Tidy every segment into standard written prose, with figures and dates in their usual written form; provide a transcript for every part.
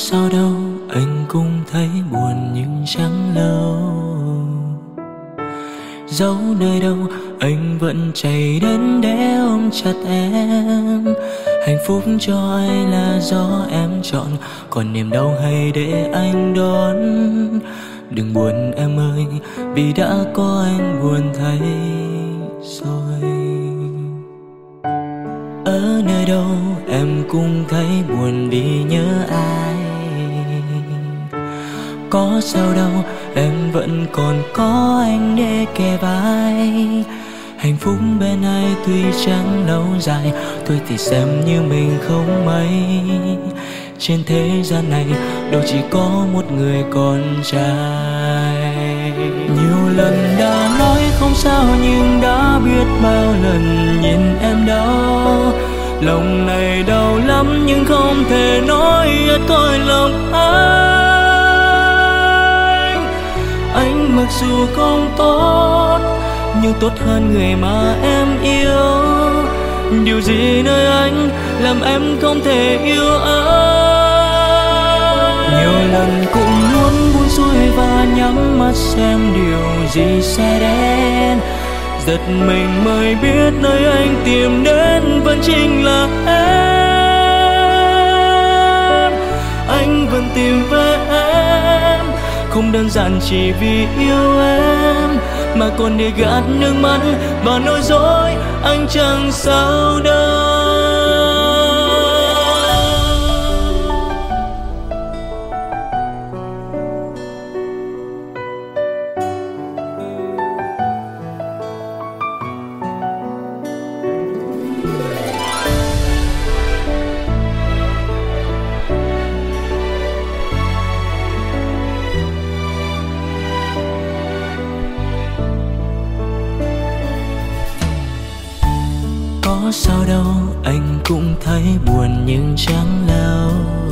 sao đâu, anh cũng thấy buồn nhưng chẳng lâu. Dẫu nơi đâu anh vẫn chạy đến để ôm chặt em. Hạnh phúc cho ai là do em chọn, còn niềm đau hay để anh đón. Đừng buồn em ơi, vì đã có anh buồn thay rồi. Ở nơi đâu em cũng thấy buồn vì nhớ ai. Có sao đâu, em vẫn còn có anh để kề vai. Hạnh phúc bên ai tuy chẳng lâu dài, thôi thì xem như mình không mấy. Trên thế gian này đâu chỉ có một người con trai. Nhiều lần đã nói không sao, nhưng đã biết bao lần nhìn em đau. Lòng này đau lắm nhưng không thể nói hết cõi lòng anh mặc dù không tốt, nhưng tốt hơn người mà em yêu. Điều gì nơi anh làm em không thể yêu anh? Nhiều lần cũng muốn buông xuôi và nhắm mắt xem điều gì sẽ đến. Giật mình mới biết nơi anh tìm đến vẫn chính là em. Anh vẫn tìm về em, không đơn giản chỉ vì yêu em, mà còn để gạt nước mắt và nói dối anh chẳng sao đâu. Có sao đâu, anh cũng thấy buồn nhưng chẳng lâu.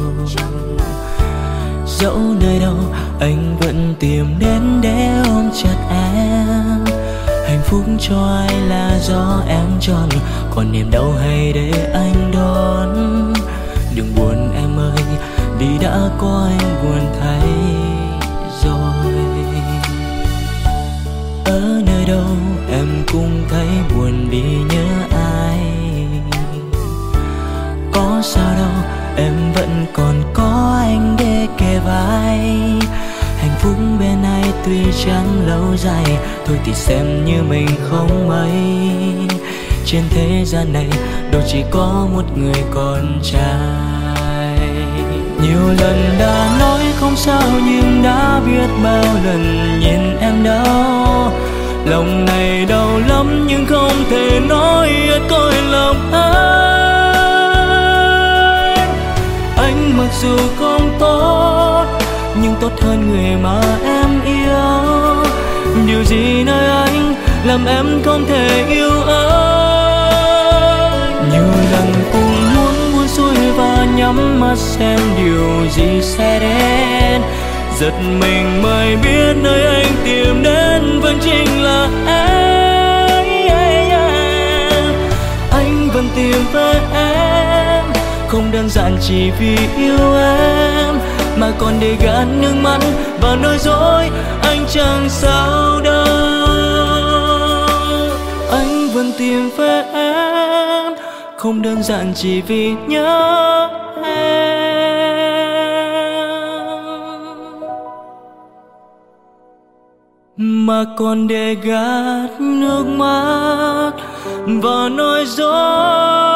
Dẫu nơi đâu anh vẫn tìm đến để ôm chặt em. Hạnh phúc cho ai là do em chọn, còn niềm đau hay để anh đón. Đừng buồn em ơi, vì đã có anh buồn thay rồi. Ở nơi đâu em cũng thấy buồn vì nhớ ai. Có sao đâu, em vẫn còn có anh để kề vai. Hạnh phúc bên ai tuy chẳng lâu dài, thôi thì xem như mình không mấy. Trên thế gian này đâu chỉ có một người con trai. Nhiều lần đã nói không sao, nhưng đã biết bao lần nhìn em đau. Lòng này đau lắm nhưng không thể nói hết cõi lòng anh mặc dù không tốt, nhưng tốt hơn người mà em yêu. Điều gì nơi anh làm em không thể yêu anh? Nhiều lần cũng muốn buông xuôi và nhắm mắt xem điều gì sẽ đến. Giật mình mới biết nơi anh tìm đến vẫn chính là em. Anh vẫn tìm về em, không đơn giản chỉ vì yêu em, mà còn để gạt nước mắt và nói dối anh chẳng sao đâu. Anh vẫn tìm về em, không đơn giản chỉ vì nhớ mà còn để gạt nước mắt và nói dối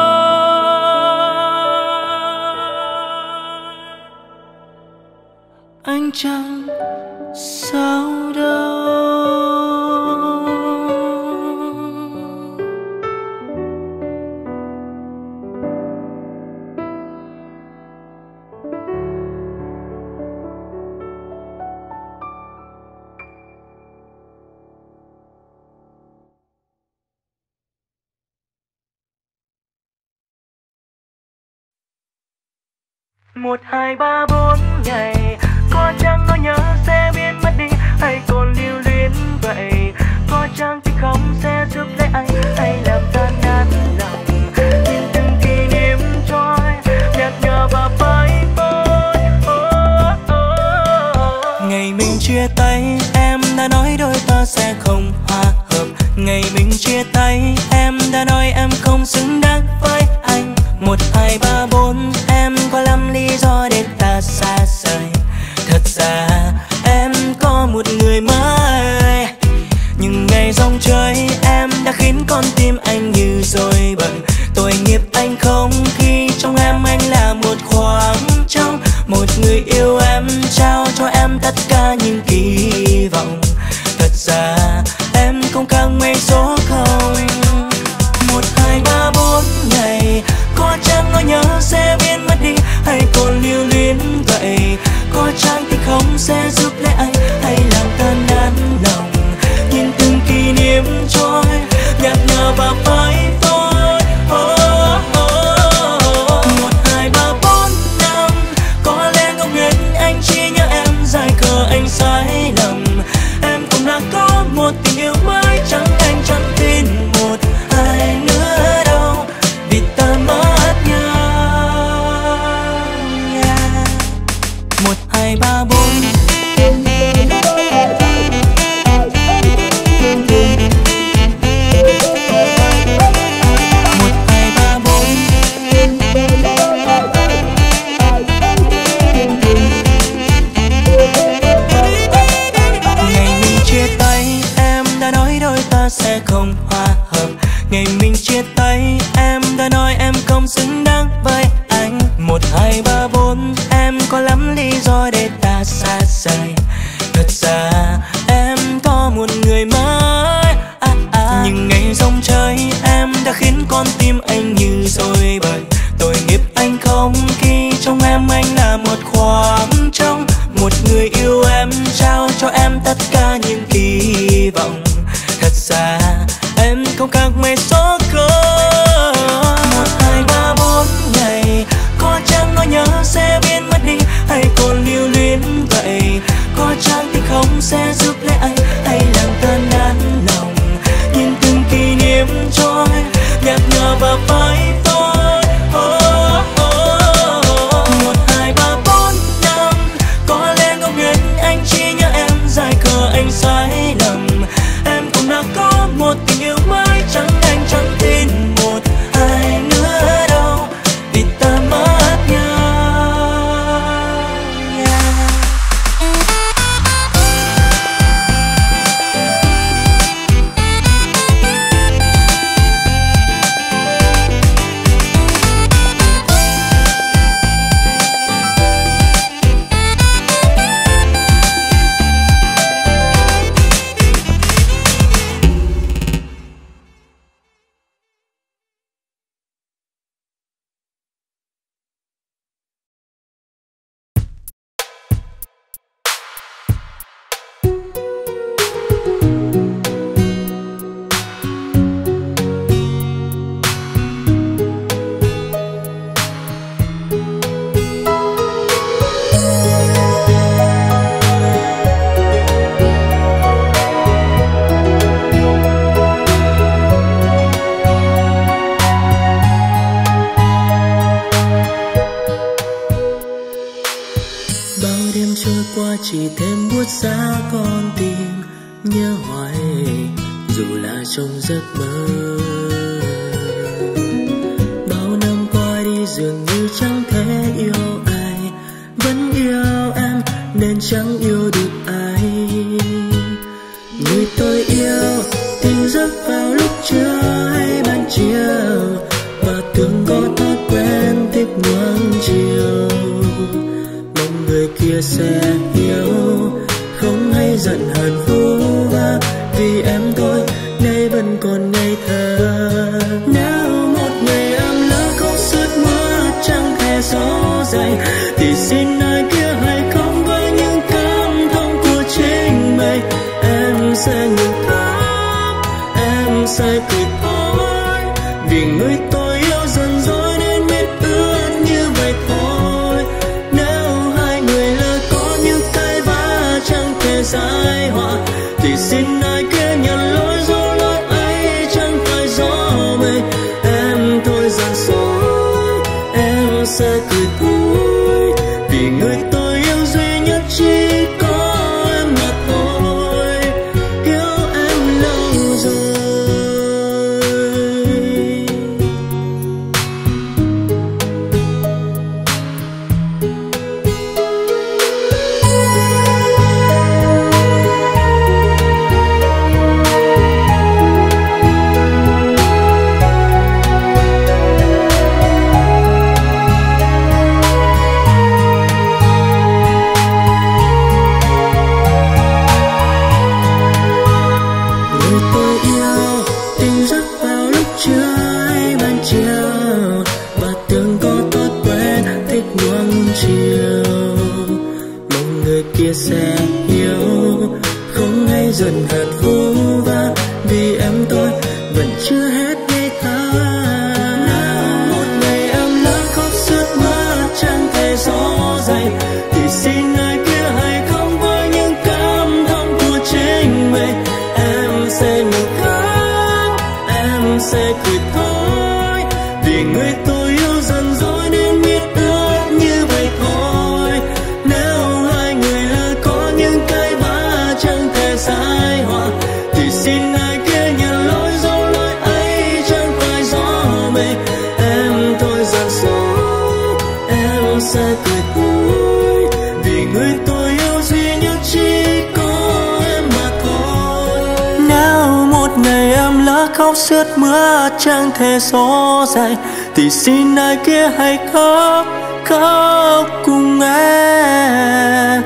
anh chẳng sao đâu. Một hai ba bốn ngày, có chăng nỗi nhớ sẽ biến mất đi, hay còn lưu luyến vậy? Có chăng thì không sẽ giúp lấy anh, hay làm tan nát lòng? Nhìn từng kỷ niệm trôi nhạt nhòa và phai phôi. mình chia tay em đã nói đôi ta sẽ không hòa hợp. Ngày mình chia tay em đã nói em không xứng đáng với anh. 1, 2, 3, 4 em có lắm lý do để ta xa rời. Thật ra em có một người mới, nhưng ngày dòng chơi em đã khiến con tim anh như dối bời. Tội nghiệp anh không khi trong em anh là một khoảng trống. Một người yêu em trao cho em tất cả những kỳ vọng. Thật ra em không càng mấy số không. 1, 2, 3, 4 ngày có chăng nỗi nhớ sẽ biến mất đi, hay còn lưu luyến vậy? Có chăng thì không sẽ giúp lấy anh, hay làm tan nát lòng? Nhìn từng kỷ niệm trôi nhạt nhòa vào vai tôi. 1, 2, 3, 4 năm có lẽ ngẫu nhiên anh chỉ nhớ em, dài khờ anh sai lầm. Em cũng đã có một tình yêu mới, chẳng anh chẳng tin một ai nữa đâu, vì ta mất nhau. 1, 2, 3, 4 sẽ không hòa hợp. Ngày mình chia tay em đã nói em không xứng đáng với anh. 1, 2, 3, 4 em có lắm lý do để ta xa rời. Thật ra em có một người mới, nhưng ngày dòng chơi em đã khiến con tim anh như dối bời. Tội nghiệp anh không khi trong em anh là một khoảng trống. Một người yêu em trao cho em tất cả những kỳ vọng. Thật ra em không khác mấy số cơ. 1, 2, 3, 4 ngày có chăng nỗi nhớ sẽ biến mất đi, hay còn lưu luyến vậy? Có chăng thì không sẽ giúp lấy anh, hay làm tan nát lòng? Nhìn từng kỷ niệm trôi nhạt nhòa vào vai tôi. 1, 2, 3, 4 năm có lẽ ngẫu nhiên anh chỉ nhớ em, dài khờ anh sai lầm. Em cũng đã có một tình yêu mới, chẳng anh chẳng tin một ai nữa đâu, vì ta mất nhau. Chỉ thêm buốt giá con tim nhớ hoài, dù là trong giấc mơ. Bao năm qua đi dường như chẳng thể yêu ai, vẫn yêu em nên chẳng yêu được ai. Người tôi yêu tỉnh giấc vào lúc trưa hay ban chiều, và thường có thói quen thích nuông chiều. Mong người kia sẽ hiểu, không hay giận hờn vu vơ, vì em thôi nay vẫn còn ngây thơ. Nếu một ngày em lỡ khóc sướt mưa chẳng thể gió dậy, thì xin ai kia hãy không với những cảm thông của chính mình. Em sẽ ngừng khóc, em sẽ cười thôi, vì người tôi yêu dần dối nên biết ước như vậy thôi. Nếu hai người lỡ có những cái vã chẳng thể giải hòa, thì xin ai kia nhận lỗi, do lỗi ấy chẳng phải do mình. Em thôi dần dối, em sẽ cười thôi, vì người tôi yêu duy nhất chỉ có em người kia sẽ hiểu. Không hay dần hạt vô vàn vì em tôi vẫn chưa hết ngây thơ. Một ngày em lỡ khóc sướt mưa chẳng thể gió dậy, thì xin người kia hãy không với những cảm thông của chính mình. Em sẽ ngừng khóc, em sẽ cười thôi, vì người tôi yêu dần dối nên biết ước như vậy thôi. Nếu hai người lỡ có những cái vã chẳng thể giải hòa, thì xin ai kia nhận lỗi dẫu lỗi ấy chẳng phải do mình. Em thôi dần dối, em sẽ cười thôi, vì người tôi yêu duy nhất chỉ có em mà thôi. Nếu một ngày em lỡ khóc sướt mưa chẳng thể gió dậy, thì xin ai kia hãy khóc, khóc cùng em.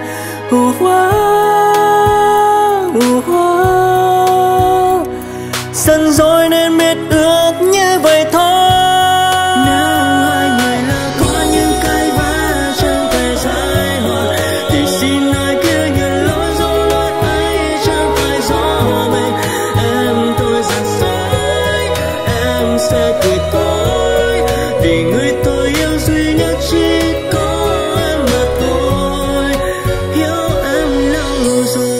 Dần dối nên biết ước như vậy thôi. Nếu hai người là có những cái vã chẳng thể giải hòa, thì xin ai kia nhận lỗi dẫu lỗi ấy chẳng phải do mình. Em thôi dần dối, em sẽ cười thôi, vì người tôi yêu duy nhất chỉ có em mà thôi. Yêu em lâu rồi.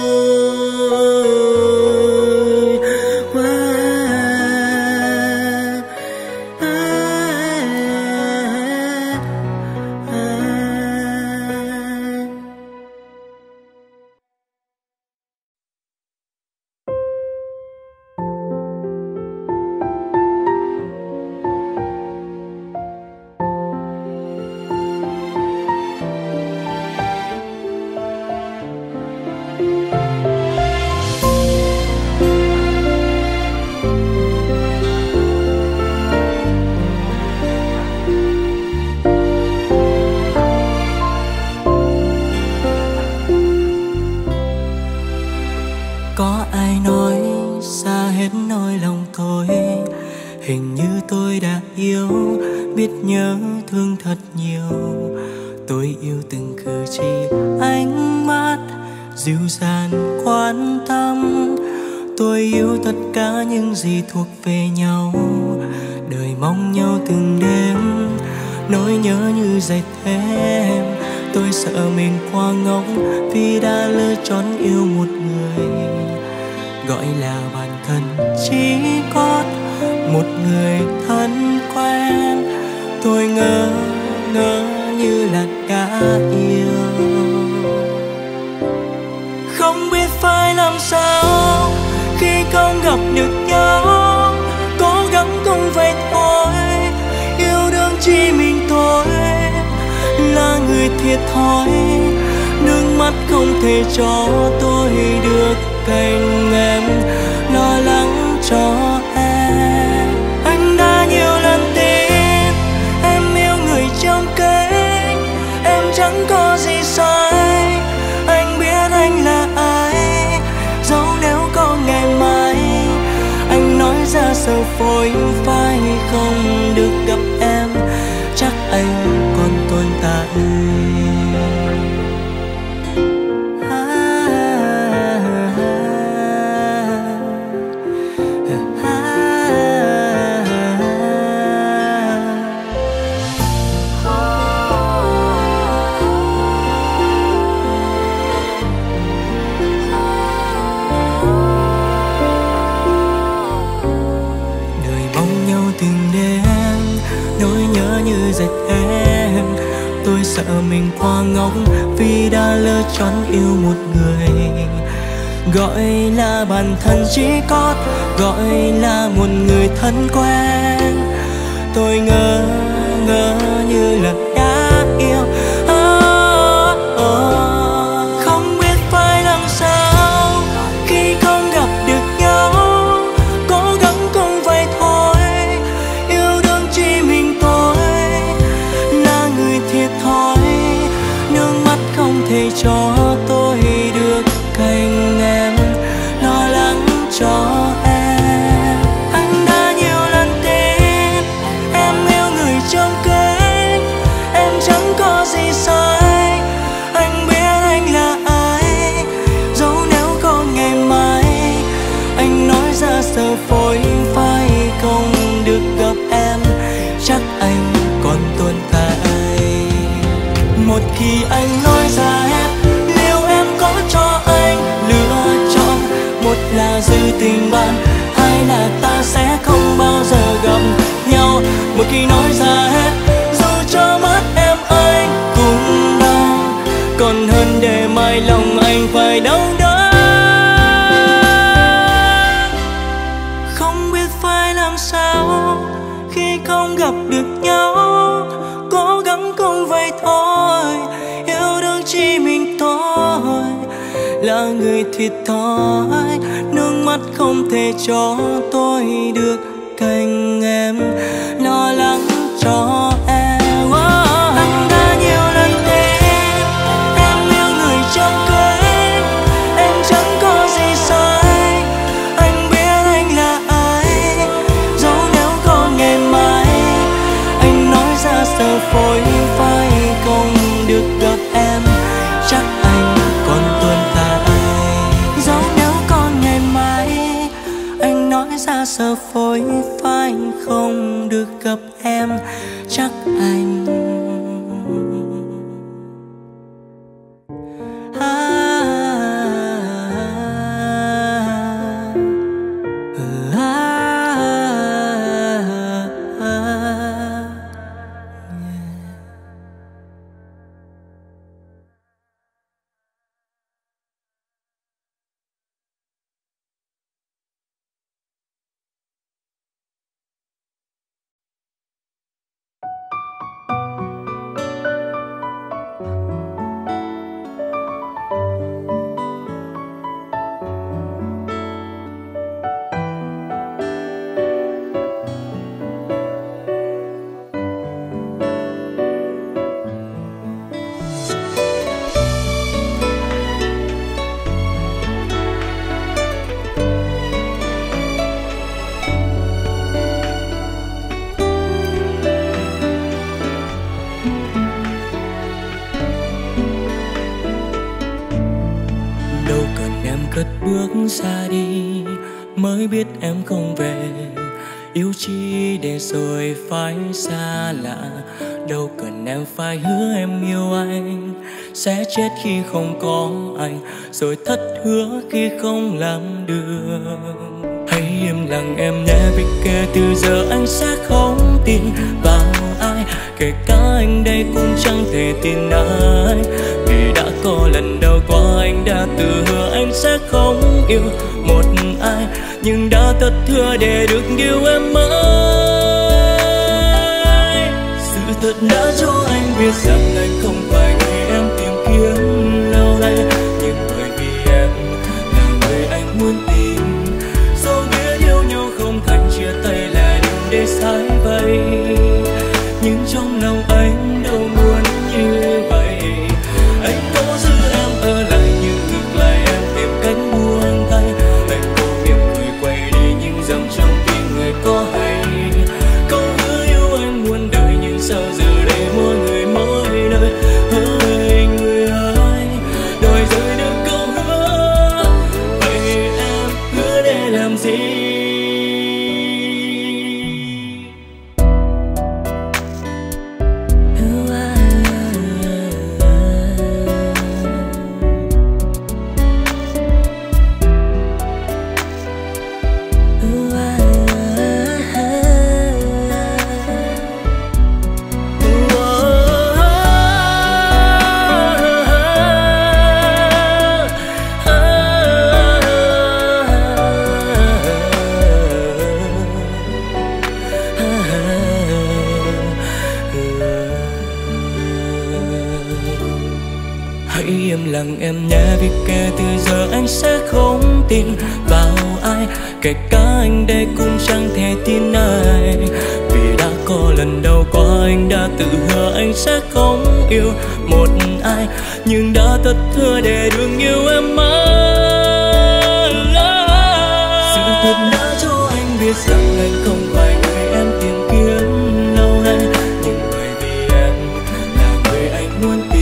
Có ai nói xa hết nỗi lòng tôi, hình như tôi đã yêu, biết nhớ thương thật nhiều. Tôi yêu từng cử chỉ, ánh mắt dịu dàng quan tâm. Tôi yêu tất cả những gì thuộc về nhau, đời mong nhau từng đêm. Nỗi nhớ như dệt thêm, tôi sợ mình quá ngốc vì đã lựa chọn yêu một người. Gọi là bạn thân chỉ có một người thân quen. Tôi ngỡ ngỡ như là đã yêu, không biết phải làm sao khi không gặp được nhau. Cố gắng không vậy thôi, yêu đương chỉ mình tôi là người thiệt thòi. Nước mắt không thể cho tôi được cạnh em, lo lắng cho em. Anh đã nhiều lần tin em yêu người trong kênh, em chẳng có gì sai. Anh biết anh là ai, dẫu nếu có ngày mai. Anh nói ra sợ phôi phai không được gặp em, chắc anh còn tồn tại. Tôi sợ mình quá ngốc vì đã lỡ chọn yêu một người. Gọi là bạn thân chỉ có, gọi là một người thân quen. Tôi ngỡ ngỡ như là đã yêu. Không biết phải làm sao khi không gặp được nhau. Cố gắng không vậy thôi, yêu đương chỉ mình tôi là người thiệt thòi. Nước mắt không thể cho tôi được cạnh em, lo lắng cho em. Anh đã nhiều lần tin em yêu người trong kênh, phải lòng anh phải đau đớn. Không biết phải làm sao khi không gặp được nhau, cố gắng không vậy thôi, yêu đương chỉ mình thôi là người thiệt thòi. Nước mắt không thể cho tôi được cạnh em, lo lắng cho em. Anh đã nhiều lần thế, em yêu người trong cưới, em chẳng có gì sai. Anh biết anh là ai, dẫu nếu có ngày mai, anh nói ra sợ phôi phai không được gặp em, chắc anh còn tuôn tay. Dẫu nếu có ngày mai, anh nói ra sợ phôi phai không được gặp em, chắc anh cất bước ra đi mới biết em không về. Yêu chi để rồi phải xa lạ, đâu cần em phải hứa em yêu anh, sẽ chết khi không có anh, rồi thất hứa khi không làm được. Hãy im lặng em nhé, vì kể từ giờ anh sẽ không tin vào ai, kể cả anh đây cũng chẳng thể tin ai. Vì đã có lần đầu qua anh đã tự hứa anh sẽ không yêu một ai, nhưng đã thất hứa để được yêu em mãi. Sự thật đã cho anh biết rằng anh không phải người em tìm kiếm lâu nay, nhưng bởi vì em là người anh muốn tìm. Dẫu biết yêu nhau không thành chia tay là đừng để sai vậy, nhưng trong lòng anh đâu muốn như vậy. Anh cố giữ em ở lại nhưng ngược lại em tìm cách buông tay. Anh cố mỉm cười quay đi nhưng dòng trong tim người có hay. Câu hứa yêu anh muôn đời nhưng sao giờ đây mỗi người mỗi nơi. Hỡi người ơi, đòi rời được câu hứa, vậy em hứa để làm gì? Hãy im lặng em nhé, vì kể từ giờ anh sẽ không tin vào ai, kể cả anh đây cũng chẳng thể tin ai. Vì đã có lần đầu qua anh đã tự hứa anh sẽ không yêu một ai, nhưng đã thất hứa để đừng yêu em mãi. Sự thật đã cho anh biết rằng anh không phải người em tìm kiếm lâu nay, nhưng bởi vì em là người anh muốn tìm.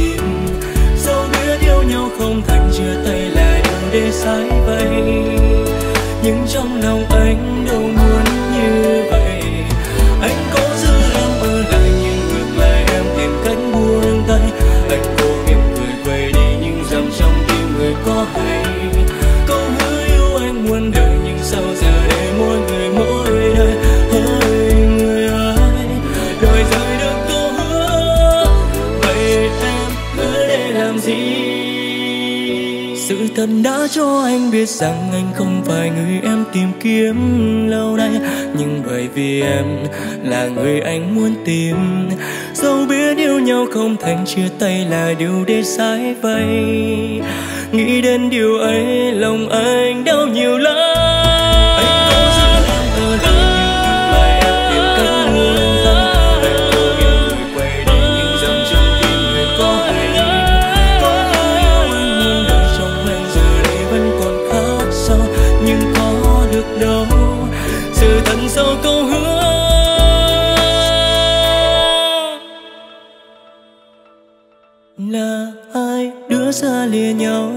Không thành chia tay là đừng để sai vậy, nhưng trong lòng anh đâu muốn như vậy. Anh cố giữ em ở lại nhưng ngược lại em tìm cách buông tay. Anh cố mỉm cười quay đi nhưng dòng trong tim người có hay. Câu hứa yêu anh muôn đời nhưng sao giờ đây mỗi người mỗi nơi. Hỡi người ơi, đòi rời được câu hứa, vậy em hứa để làm gì? Sự thật đã cho anh biết rằng anh không phải người em tìm kiếm lâu nay, nhưng bởi vì em là người anh muốn tìm. Dẫu biết yêu nhau không thành, chia tay là điều để sai vậy. Nghĩ đến điều ấy lòng anh đau nhiều lắm. Anh có giữ em ở lại nhưng mà em tìm cách buông tay. Anh cố yêu người quay đi nhưng dòng trong tim người có hay. Có người yêu anh muốn đợi trong anh giờ đây vẫn còn khác sao, nhưng có được đâu. Sự thật sau câu hứa là hai đứa xa lìa nhau.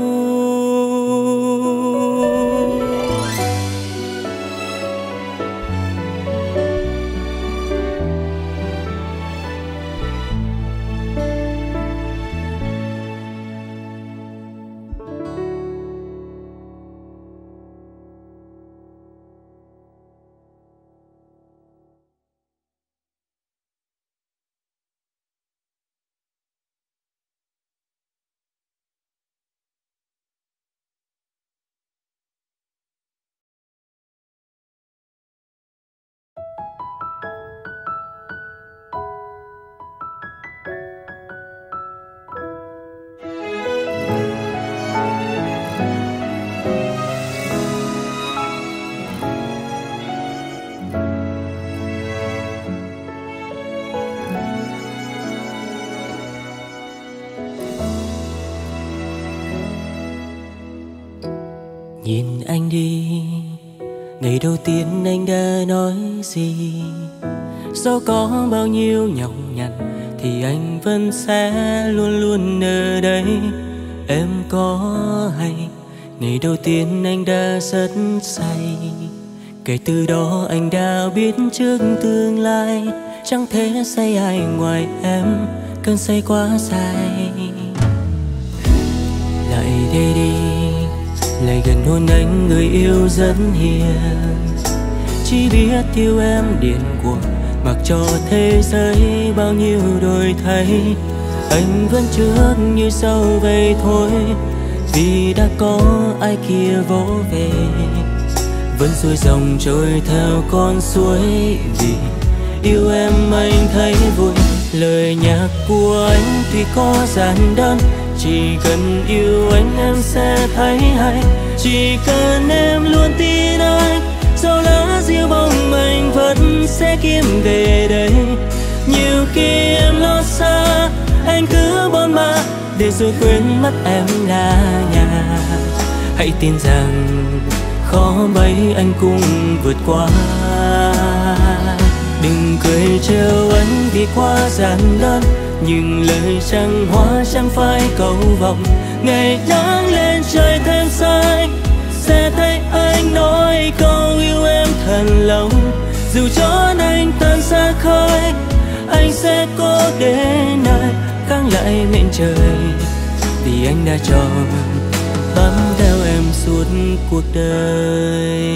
Nhìn anh đi, ngày đầu tiên anh đã nói gì? Dẫu có bao nhiêu nhọc nhằn thì anh vẫn sẽ luôn luôn ở đây. Em có hay ngày đầu tiên anh đã rất say, kể từ đó anh đã biết trước tương lai chẳng thể say ai ngoài em, cơn say quá dài. Lại đây đi, lại gần hôn anh người yêu rất hiền. Chỉ biết yêu em điên cuồng, mặc cho thế giới bao nhiêu đổi thay. Anh vẫn trước như sau vậy thôi, vì đã có ai kia vỗ về. Vẫn xuôi dòng trôi theo con suối, vì yêu em anh thấy vui. Lời nhạc của anh tuy có giản đơn, chỉ cần yêu anh em sẽ thấy hay. Chỉ cần em luôn tin anh, dẫu lá diêu bóng anh vẫn sẽ kiếm về đây. Nhiều khi em lo xa, anh cứ bôn ba để rồi quên mất em là nhà. Hãy tin rằng khó mấy anh cũng vượt qua. Đừng cười trêu anh vì quá giản đơn, nhưng lời chẳng hoa chẳng phải cầu vồng. Ngày nắng lên trời thêm xanh, sẽ thấy anh nói câu yêu em thật lòng. Dù cho anh tan xa khơi, anh sẽ cố đến nơi kháng lại mệnh trời, vì anh đã chọn bám theo em suốt cuộc đời.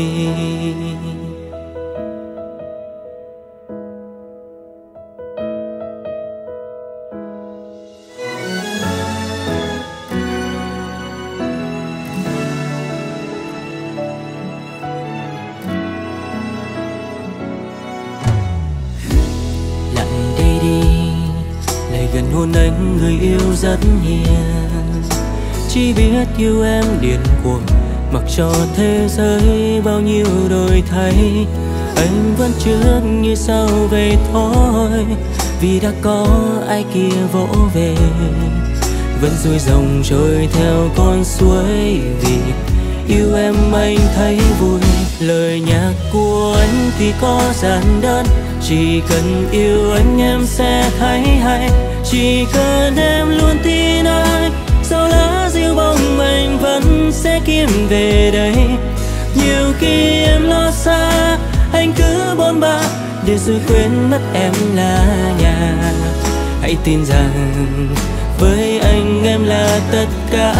Gần hôn anh người yêu rất hiền. Chỉ biết yêu em điên cuồng, mặc cho thế giới bao nhiêu đổi thay. Anh vẫn trước như sau vậy thôi, vì đã có ai kia vỗ về. Vẫn xuôi dòng trôi theo con suối, vì yêu em anh thấy vui. Lời nhạc của anh thì có giản đơn, chỉ cần yêu anh em sẽ thấy hay. Chỉ cần em luôn tin anh, dẫu lá diêu bóng anh vẫn sẽ kiếm về đây. Nhiều khi em lo xa, anh cứ bôn ba để rồi quên mất em là nhà. Hãy tin rằng với anh em là tất cả.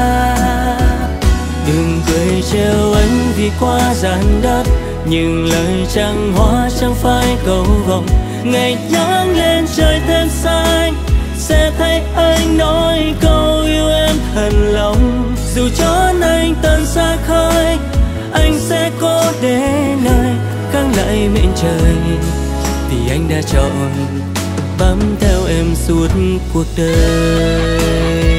Đừng cười trêu anh vì quá giản đơn, nhưng lời chẳng hoa chẳng phải cầu vồng. Ngày nắng lên trời thêm xanh, sẽ thấy anh nói câu yêu em thật lòng. Dù chốn anh tận xa khơi, anh sẽ cố đến nơi kháng lại mệnh trời, vì anh đã chọn bám theo em suốt cuộc đời.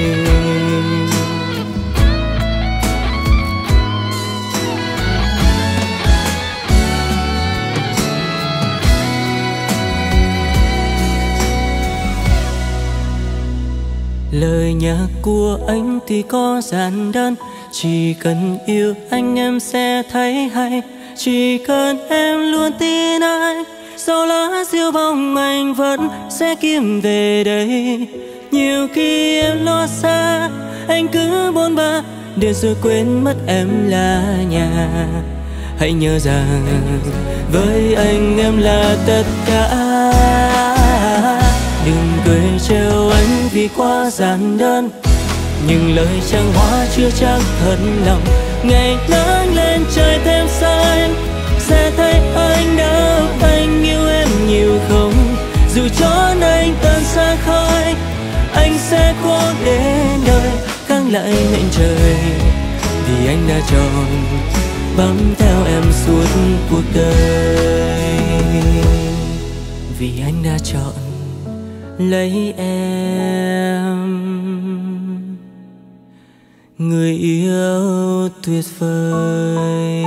Lời nhạc của anh thì có giản đơn, chỉ cần yêu anh em sẽ thấy hay. Chỉ cần em luôn tin anh, sau lá diêu bóng anh vẫn sẽ kiếm về đây. Nhiều khi em lo xa, anh cứ bôn ba để rồi quên mất em là nhà. Hãy nhớ rằng với anh em là tất cả. Đừng cười trêu anh vì quá giản đơn, nhưng lời chẳng hóa chưa chắc thật lòng. Ngày nắng lên trời thêm xanh, sẽ thấy anh đâu anh yêu em nhiều không. Dù chốn anh tận xa khơi, anh sẽ cố đến nơi kháng lại mệnh trời, vì anh đã chọn bám theo em suốt cuộc đời. Vì anh đã chọn lấy em, người yêu tuyệt vời.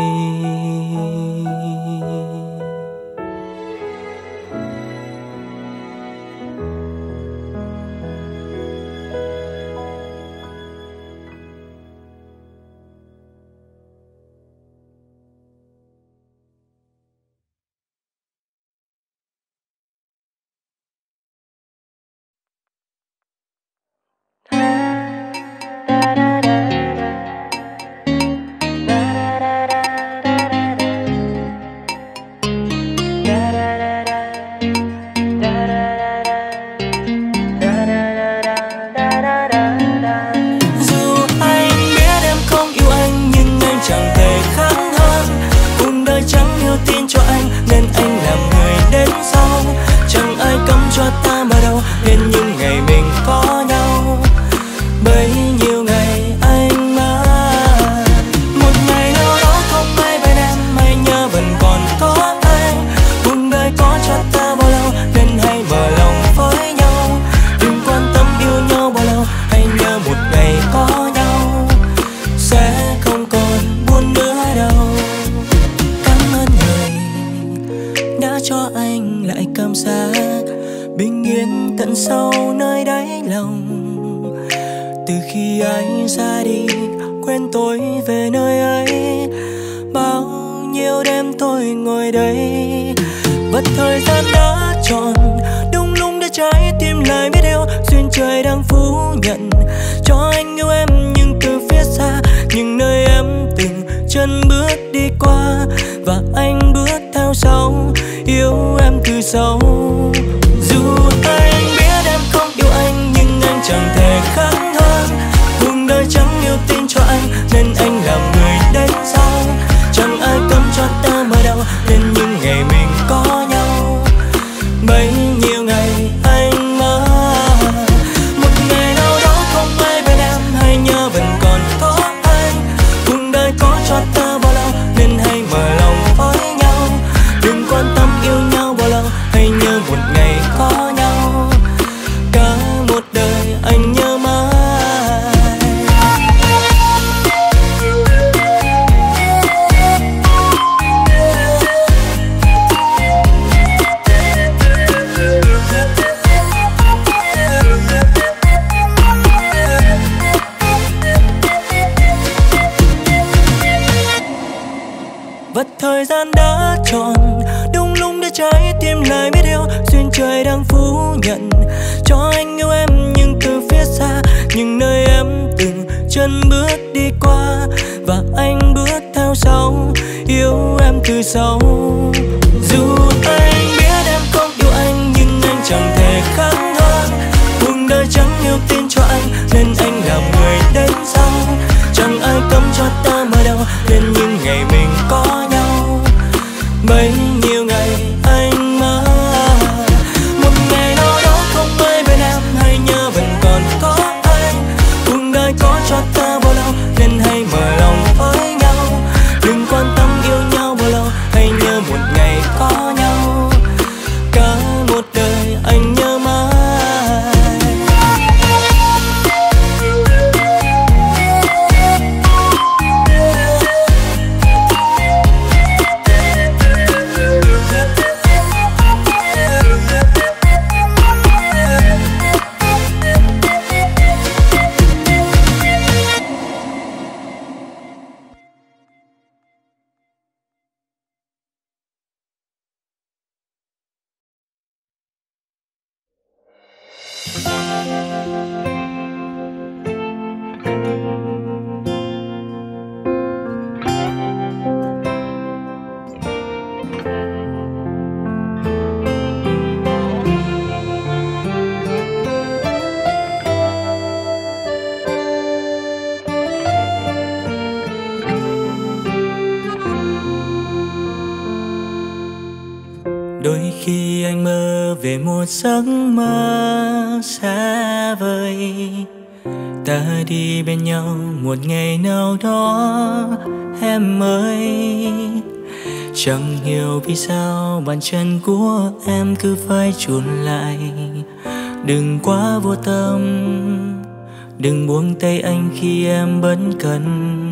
về một giấc mơ xa vời. Ta đi bên nhau một ngày nào đó em ơi. Chẳng hiểu vì sao bàn chân của em cứ phải chùn lại. Đừng quá vô tâm, đừng buông tay anh khi em bấn cần.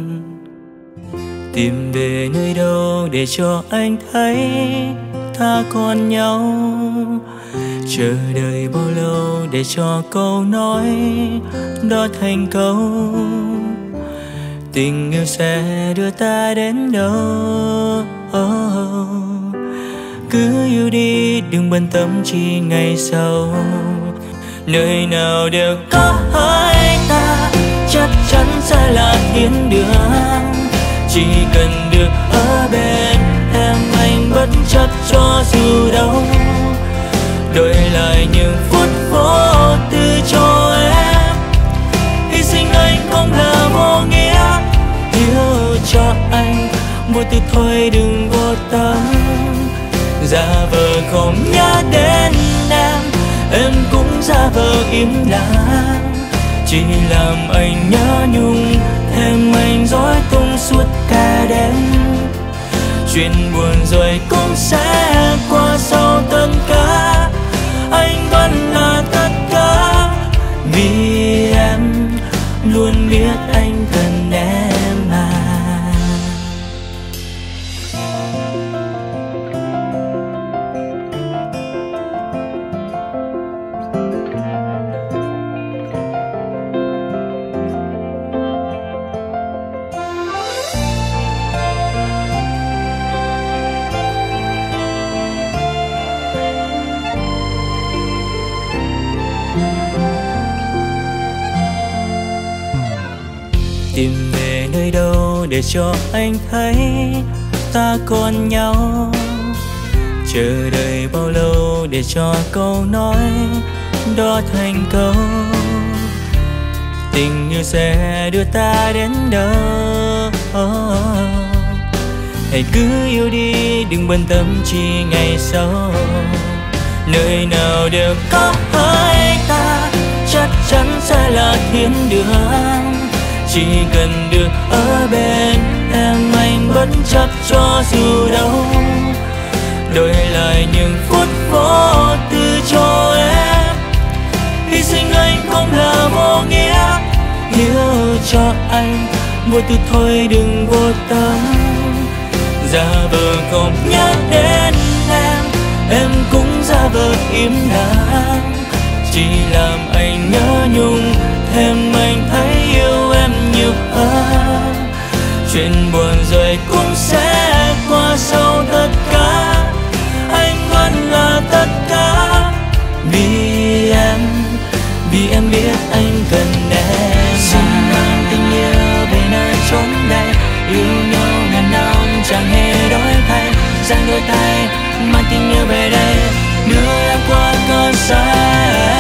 Tìm về nơi đâu để cho anh thấy ta còn nhau. Chờ đợi bao lâu để cho câu nói đó thành câu. Tình yêu sẽ đưa ta đến đâu. Cứ yêu đi đừng bận tâm chi ngày sau. Nơi nào đều có hai ta, chắc chắn sẽ là thiên đường. Chỉ cần được ở bên em anh bất chấp cho dù đâu. Đổi lại những phút vô tư cho em. Hy sinh anh không là vô nghĩa. Yêu cho anh vô tư thôi đừng vô tâm. Giả vờ không nhớ đến em cũng giả vờ im lặng. Chỉ làm anh nhớ nhung, thêm anh rối tung suốt cả đêm. Chuyện buồn rồi cũng sẽ qua sau tất cả. Anh vẫn là tất cả, vì em luôn biết anh cần em mà. Tìm về nơi đâu để cho anh thấy ta còn nhau. Chờ đợi bao lâu để cho câu nói đó thành câu. Tình yêu sẽ đưa ta đến đâu. Hãy cứ yêu đi đừng bận tâm chi ngày sau. Nơi nào đều có hai ta, chắc chắn sẽ là thiên đường. Chỉ cần được ở bên em anh bất chấp cho dù đâu. Đổi lại những phút vô tư cho em. Hy sinh anh không là vô nghĩa. Yêu cho anh vô tư thôi đừng vô tâm. Giả vờ không nhớ đến em cũng giả vờ im lặng. Chỉ làm anh nhớ nhung, thêm anh thấy yêu em nhiều hơn. Chuyện buồn rồi cũng sẽ qua sau tất cả. Anh vẫn là tất cả, vì em biết anh cần em. Xin mang tình yêu về nơi chốn đây. Yêu nhau ngàn năm chẳng hề đổi thay. Giang đôi tay mang tình yêu về đây, đưa em qua cơn say.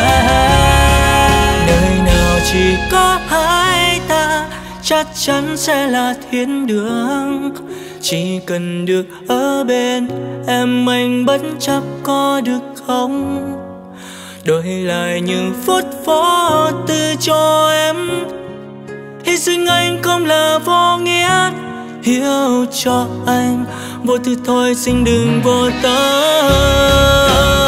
Nơi nào chỉ có hai ta, chắc chắn sẽ là thiên đường. Chỉ cần được ở bên em anh bất chấp có được không. Đổi lại những phút vô tư cho em. Hy sinh anh không là vô nghĩa. Yêu cho anh vô tư thôi xin đừng vô tâm.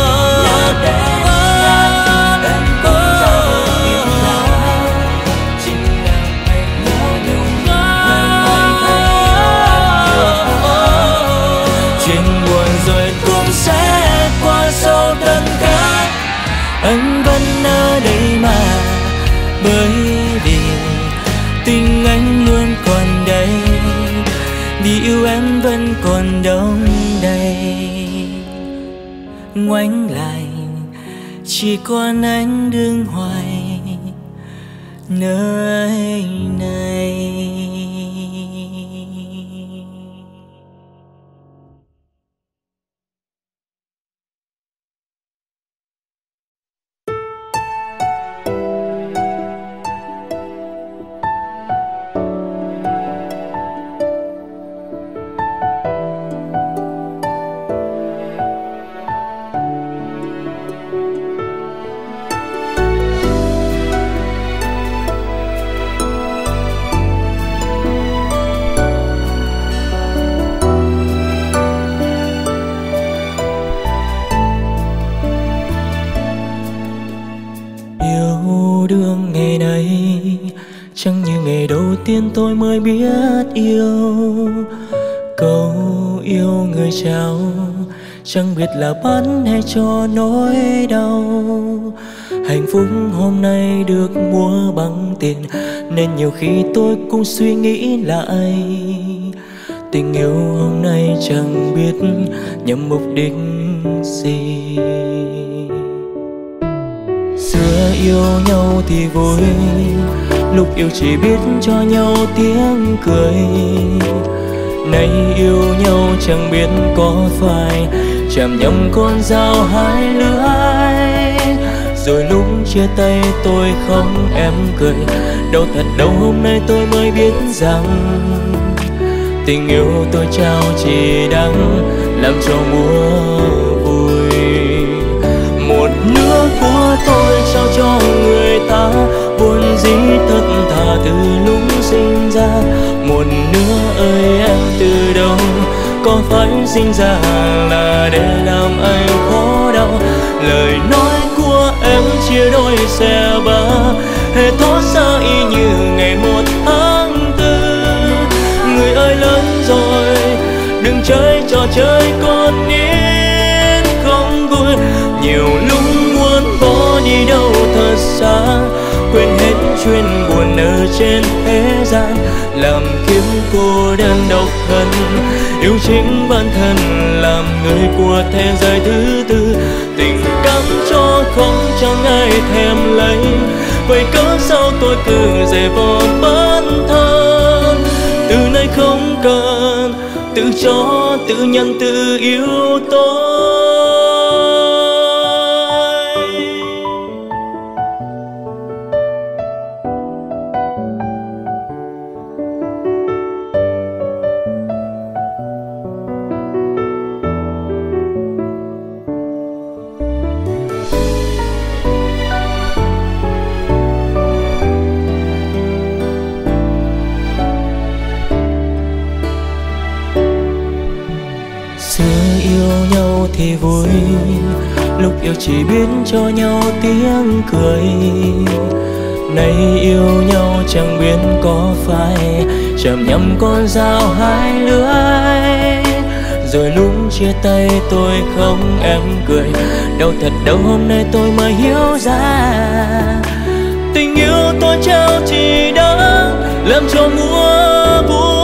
Anh vẫn ở đây mà, bởi vì tình anh luôn còn đây. Vì yêu em vẫn còn đông đầy. Ngoảnh lại chỉ còn anh đứng hoài nơi này. Chẳng như ngày đầu tiên tôi mới biết yêu. Câu yêu người trao chẳng biết là bán hay cho nỗi đau. Hạnh phúc hôm nay được mua bằng tiền, nên nhiều khi tôi cũng suy nghĩ lại. Tình yêu hôm nay chẳng biết nhằm mục đích gì. Xưa yêu nhau thì vui, lúc yêu chỉ biết cho nhau tiếng cười. Nay yêu nhau chẳng biết có phải chạm nhầm con dao hai lưỡi. Rồi lúc chia tay tôi không em cười, đâu thật đâu hôm nay tôi mới biết rằng tình yêu tôi trao chỉ đáng làm cho mua vui. Một nửa của tôi trao cho người ta, vốn dĩ thật thà từ lúc sinh ra. Một nửa ơi em từ đâu, có phải sinh ra là để làm anh khổ đau? Lời nói của em chia đôi xe ba, hệ thoát xa y như ngày 1/4. Người ơi lớn rồi, đừng chơi trò chơi con nít không vui. Nhiều lúc muốn bỏ đi đâu thật xa, quên hết chuyện buồn ở trên thế gian, làm kiếm cô đơn độc thân, yêu chính bản thân, làm người của thế giới thứ tư. Tình cảm cho không chẳng ai thèm lấy, vậy cớ sao tôi cứ dè vò bản thân? Từ nay không cần tự cho, tự nhận, tự yêu tôi. Thì vui, lúc yêu chỉ biết cho nhau tiếng cười. Nay yêu nhau chẳng biết có phải chạm nhầm con dao hai lưỡi. Rồi lúc chia tay tôi không em cười, đâu thật đâu hôm nay tôi mới hiểu ra. Tình yêu tôi trao chỉ đáng làm cho mua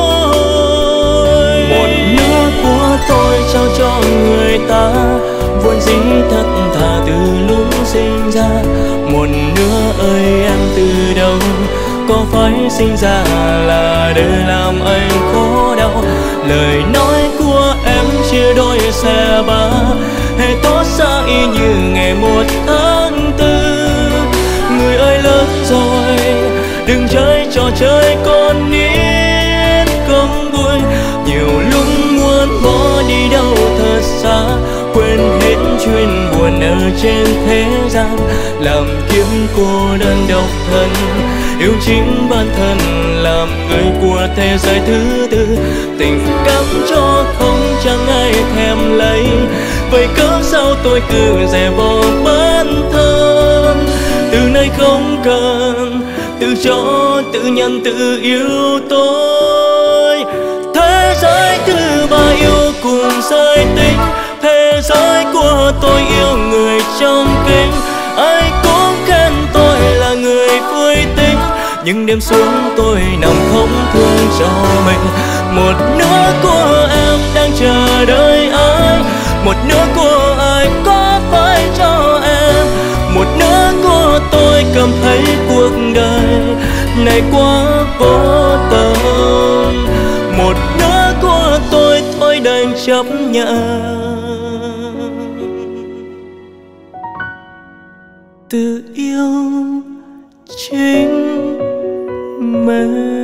vui. Một nửa của tôi trao cho người ta, vốn dĩ thật thà từ lúc sinh ra. Một nửa ơi em từ đâu, có phải sinh ra là để làm anh khổ đau? Lời nói của em chia đôi xe ba, hệ tốt xa y như ngày 1/4. Người ơi lớn rồi, đừng chơi trò chơi con nít không vui. Nhiều lúc muốn bỏ đi đâu thật xa, quên hết chuyện buồn ở trên thế gian, làm kiếm cô đơn độc thân, yêu chính bản thân, làm người của thế giới thứ tư. Tình cảm cho không chẳng ai thèm lấy, vậy cớ sao tôi cứ dè vò bản thân? Từ nay không cần tự cho, tự nhận, tự yêu tôi. Thế giới thứ ba yêu cùng giới tính, thế giới của tôi yêu người trong kính. Ai cũng khen tôi là người vui tính, nhưng đêm xuống tôi nằm không thương cho mình. Một nửa của em đang chờ đợi ai, một nửa của ai có phải cho em. Một nửa của tôi cảm thấy cuộc đời này quá vô tâm. Một nửa của tôi thôi đành chấp nhận, tự yêu chính mình.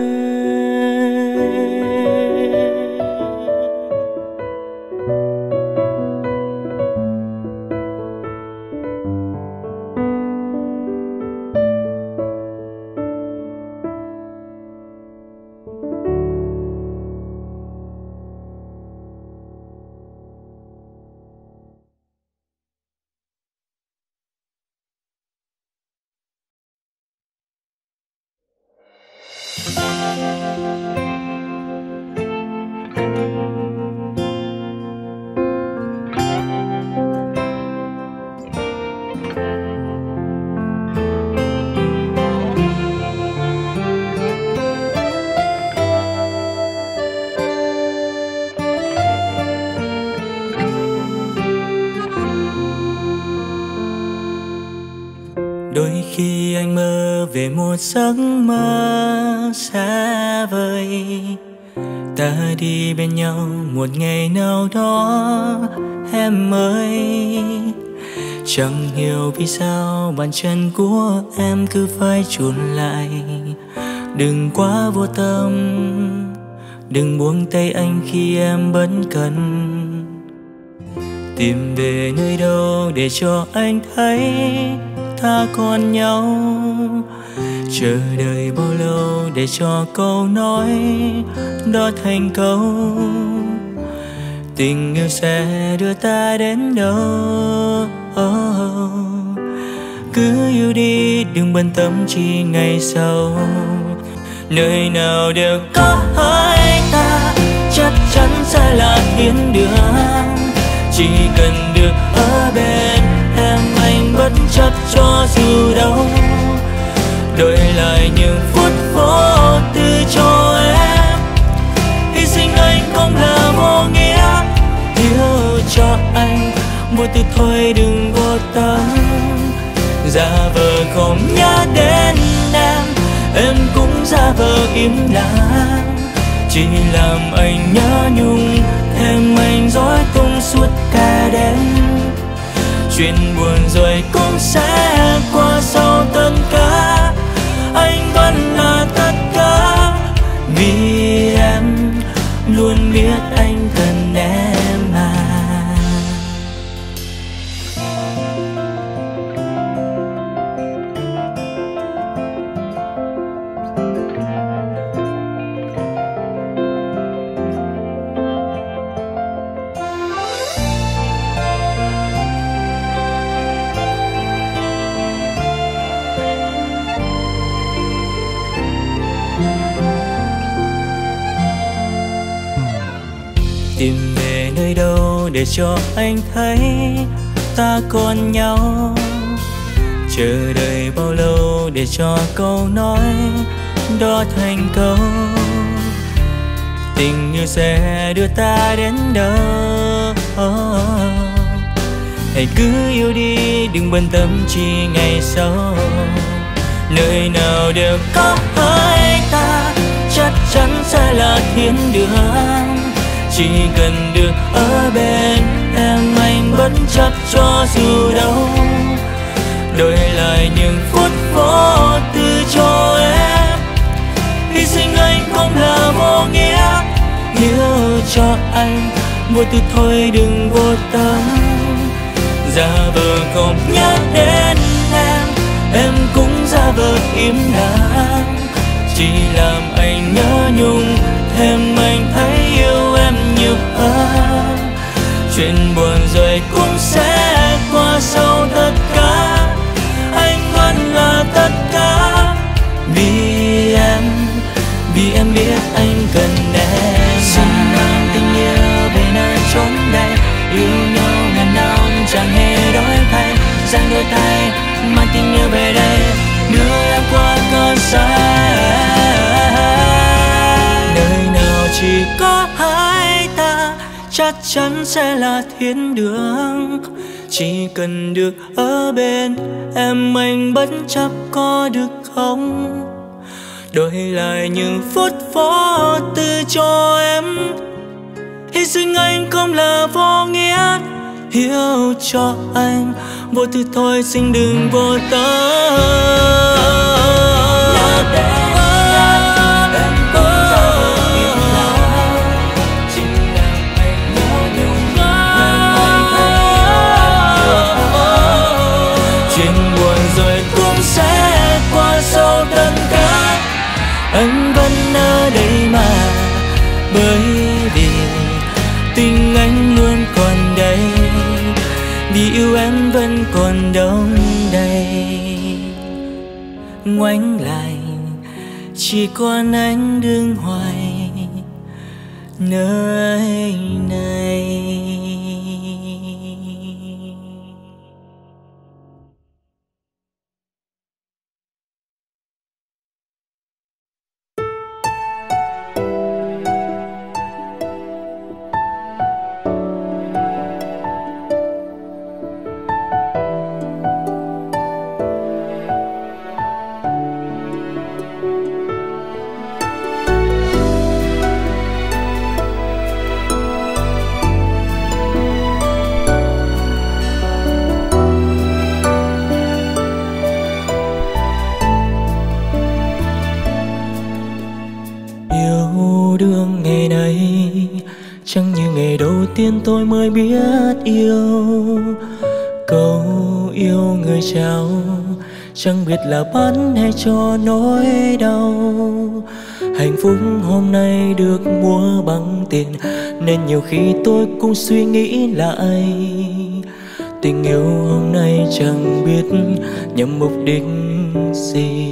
Đôi khi anh mơ về một giấc mơ xa vời, ta đi bên nhau một ngày nào đó em ơi. Chẳng hiểu vì sao bàn chân của em cứ phải chùn lại. Đừng quá vô tâm, đừng buông tay anh khi em bất cần. Tìm về nơi đâu để cho anh thấy ta còn nhau. Chờ đợi bao lâu để cho câu nói đó thành câu. Tình yêu sẽ đưa ta đến đâu. Cứ yêu đi đừng bận tâm chi ngày sau. Nơi nào đều có hai ta, chắc chắn sẽ là thiên đường. Chỉ cần được ở bên em anh bất chấp cho dù đâu. Đổi lại những phút vô tư cho em. Hy sinh anh không là vô nghĩa. Yêu cho anh vô tư thôi đừng vô tâm. Giả vờ không nhớ đến em cũng giả vờ im lặng. Chỉ làm anh nhớ nhung, thêm anh dối tung suốt cả đêm. Chuyện buồn rồi cũng sẽ qua sau tất cả. Anh vẫn là tất cả. Vì em luôn biết anh cần em mà. Tìm về nơi đâu để cho anh thấy ta còn nhau. Chờ đợi bao lâu để cho câu nói đó thành câu. Tình yêu sẽ đưa ta đến đâu. Hãy cứ yêu đi đừng bận tâm chi ngày sau. Nơi nào đều có hai ta, chắc chắn sẽ là thiên đường. Chỉ cần được ở bên em anh bất chấp cho dù đâu. Đổi lại những phút vô tư cho em. Hy sinh anh không là vô nghĩa. Yêu cho anh vô tư thôi đừng vô tâm. Giả vờ không nhớ đến em cũng giả vờ im lặng. Chỉ làm anh nhớ nhung, thêm anh thấy yêu em nhiều hơn. Chuyện buồn rồi cũng sẽ qua sau tất cả. Anh vẫn là tất cả. Vì em biết anh cần em. Xin mang tình yêu về nơi chốn đây. Yêu nhau ngàn năm chẳng hề đổi thay. Giang đôi tay mang tình yêu về đây. Đưa em qua cơn say. Nơi nào chỉ có hai ta, chắc chắn sẽ là thiên đường. Chỉ cần được ở bên em anh bất chấp có được không. Đổi lại những phút vô tư cho em. Hy sinh anh không là vô nghĩa. Yêu cho anh vô tư thôi xin đừng vô tâm. Anh vẫn ở đây mà. Bởi vì tình anh luôn còn đây. Vì yêu em vẫn còn đông đầy. Ngoảnh lại chỉ còn anh đứng hoài nơi này. Đương ngày này chẳng như ngày đầu tiên tôi mới biết yêu. Câu yêu người trao chẳng biết là bán hay cho nỗi đau. Hạnh phúc hôm nay được mua bằng tiền, nên nhiều khi tôi cũng suy nghĩ lại. Tình yêu hôm nay chẳng biết nhằm mục đích gì.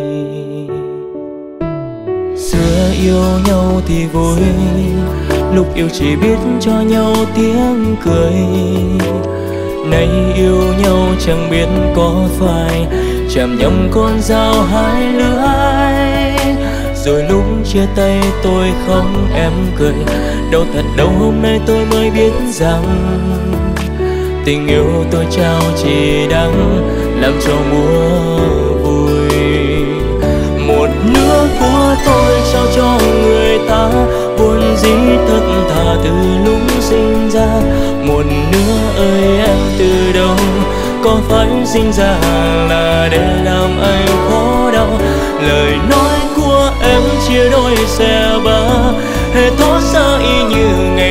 Xưa yêu nhau thì vui, lúc yêu chỉ biết cho nhau tiếng cười. Nay yêu nhau chẳng biết có phải chạm nhầm con dao hai lưỡi. Rồi lúc chia tay tôi không em cười, đâu thật đâu hôm nay tôi mới biết rằng tình yêu tôi trao chỉ đáng làm cho mùa vui. Một nửa của tôi trao cho người ta, vốn dĩ thật thà từ lúc sinh ra. Một nửa ơi em từ đâu, có phải sinh ra là để làm anh khổ đau? Lời nói của em chia đôi xe ba, hệ thoát xa y như ngày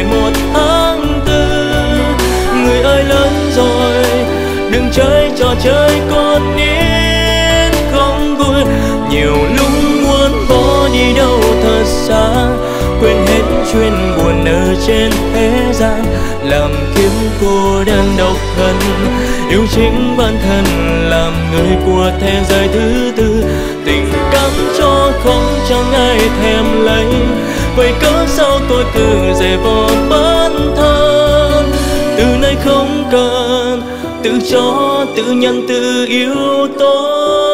1/4. Người ơi lớn rồi, đừng chơi trò chơi con nít không vui. Nhiều lúc muốn bỏ đi đâu thật xa, quên hết chuyện buồn ở trên thế gian. Làm kiếm cô đơn độc thân, yêu chính bản thân, làm người của thế giới thứ tư. Tình cảm cho không chẳng ai thèm lấy, vậy cớ sao tôi cứ dè vò bản thân? Từ nay không cần tự cho, tự nhận, tự yêu tôi.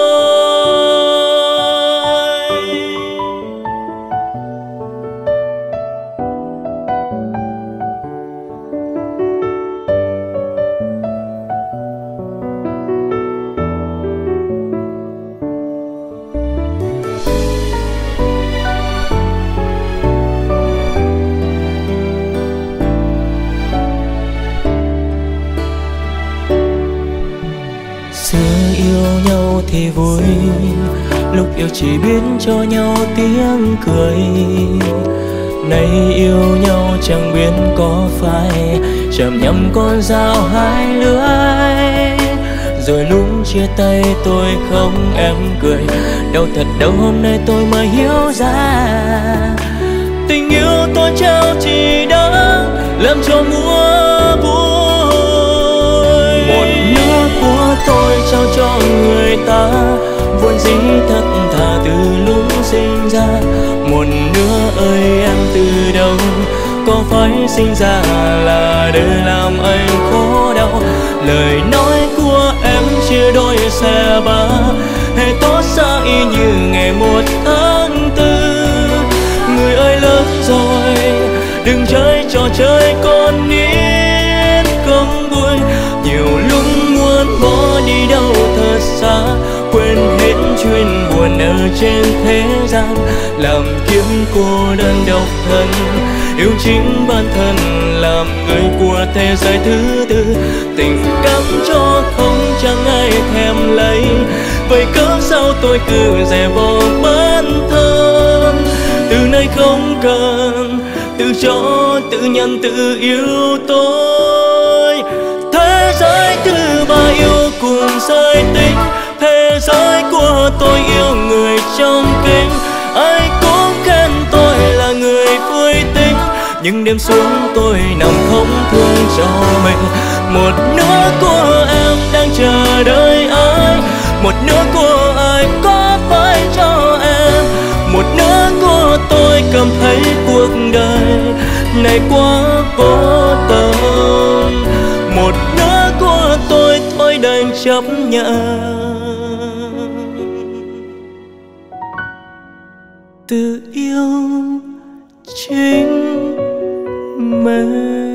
Thì vui, lúc yêu chỉ biết cho nhau tiếng cười. Nay yêu nhau chẳng biết có phải chạm nhầm con dao hai lưỡi. Rồi lúc chia tay tôi không em cười, đâu thật đâu hôm nay tôi mới hiểu ra. Tình yêu tôi trao chỉ đáng làm cho mùa vui. Một nửa của tôi trao cho người ta, vốn dĩ thật thà từ lúc sinh ra. Một nửa ơi em từ đâu, có phải sinh ra là để làm anh khổ đau? Lời nói của em chia đôi xe ba, hệ tốt xa y như ngày 1/4. Người ơi lớn rồi, đừng chơi trò chơi con nít không vui. Nhiều lúc muốn bỏ đi đâu thật xa, quên hết chuyện buồn ở trên thế gian. Làm kiếm cô đơn độc thân, yêu chính bản thân, làm người của thế giới thứ tư. Tình cảm cho không chẳng ai thèm lấy, vậy cớ sao tôi cứ dè vò bản thân? Từ nay không cần tự cho, tự nhận, tự yêu tôi. Thế giới thứ ba yêu cùng giới tính, thế giới của tôi yêu người trong kính. Ai cũng khen tôi là người vui tính, nhưng đêm xuống tôi nằm không thương cho mình. Một nửa của em đang chờ đợi ai, một nửa của ai có phải cho em. cảm thấy cuộc đời này quá vô tâm. Một nửa của tôi đành chấp nhận. Tự yêu chính mình.